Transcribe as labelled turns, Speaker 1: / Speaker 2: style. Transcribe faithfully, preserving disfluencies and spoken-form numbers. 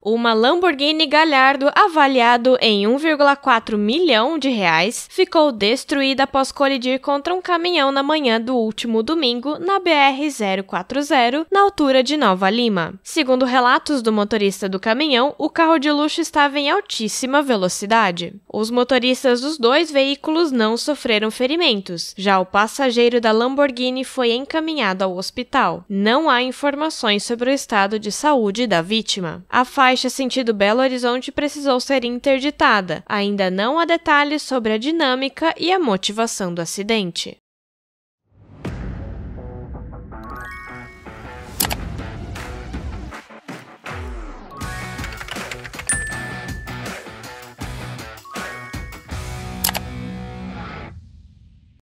Speaker 1: Uma Lamborghini Gallardo avaliado em um vírgula quatro milhão de reais ficou destruída após colidir contra um caminhão na manhã do último domingo na B R zero quatro zero, na altura de Nova Lima. Segundo relatos do motorista do caminhão, o carro de luxo estava em altíssima velocidade. Os motoristas dos dois veículos não sofreram ferimentos. Já o passageiro da Lamborghini foi encaminhado ao hospital. Não há informações sobre o estado de saúde da vítima. A faixa sentido Belo Horizonte precisou ser interditada. Ainda não há detalhes sobre a dinâmica e a motivação do acidente.